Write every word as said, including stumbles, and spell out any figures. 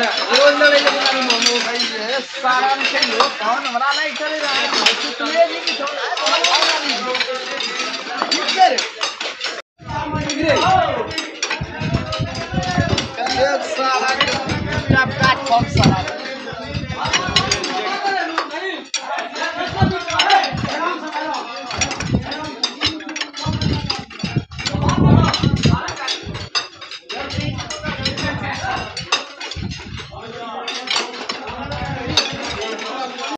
रोज लड़े के तुम्हारी मोमो भाई है सारा से लोग कौन हमारा नहीं करे रहा है तुम्हें भी नहीं छोड़ा है बहुत खाना नहीं इधर इधर ये सारा जब काट कौन सा